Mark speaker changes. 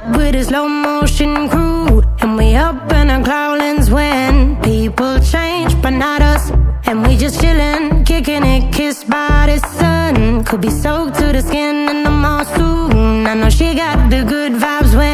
Speaker 1: with a slow motion crew, and we up in our growlings when people change, but not us. And we just chillin', kicking it, kissed by the sun. Could be soaked to the skin in the mall soon. I know she got the good vibes when